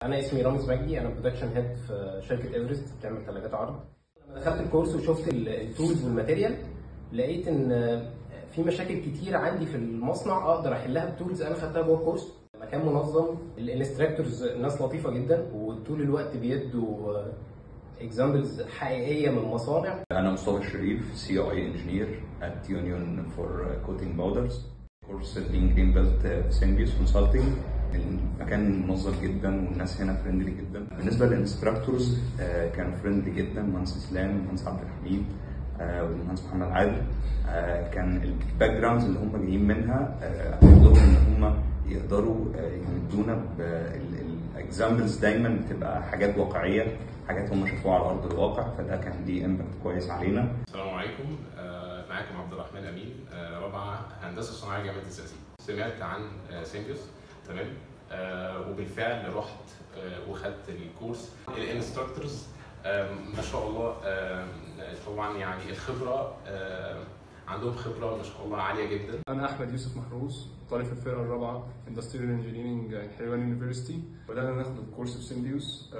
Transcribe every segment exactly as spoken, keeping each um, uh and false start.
انا اسمي رامز مجدي، انا برودكشن هيد في شركه ايفرست بتعمل ثلاجات عرض. لما دخلت الكورس وشفت التولز والماتيريال لقيت ان في مشاكل كتير عندي في المصنع اقدر احلها بتولز انا خدتها جوه الكورس. مكان منظم، الانستراكتورز ناس لطيفه جدا وطول الوقت بيدوا اكزامبلز حقيقيه من مصانع. انا مصطفى الشريف، سي اي انجينير at Union for Coating Powders. كورس being green belt في سيمبيوس كونسلتنج. المكان منظم جدا والناس هنا فريندلي جدا. بالنسبه للانستراكتورز كانوا فريندلي جدا، مهندس اسلام، مهندس عبد الحميد، والمهندس محمد عادل. كان الباك جراوندز اللي هم جايين منها عندهم ان هم يقدروا يمدونا بالاكزامبلز، دايما بتبقى حاجات واقعيه، حاجات هم شافوها على ارض الواقع، فده كان ليه امباكت كويس علينا. السلام عليكم، معاكم عبد الرحمن امين، رابعه هندسه صناعيه جامعه الزقازيق. سمعت عن سيمبيوس، تمام، وبالفعل رحت وخدت الكورس. الانستراكتورز ما شاء الله، طبعا يعني الخبره عندهم خبره ما شاء الله عاليه جدا. انا احمد يوسف محروس، طالب في الفرقه الرابعه اندستريال انجينيرنج حلوان يونيفرستي. بدانا ناخد الكورس في سيمبيوس،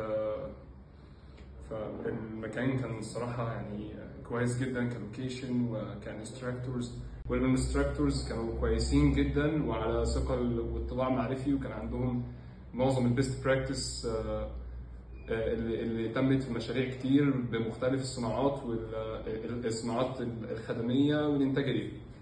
فالمكان كان الصراحه يعني كويس جدا كلوكيشن وكانستراكتورز، والانستراكتورز كانوا كويسين جدا وعلى ثقه واطلاع معرفي، وكان عندهم معظم البيست براكتس اللي, اللي تمت في مشاريع كتير بمختلف الصناعات والصناعات الخدميه والانتاجيه.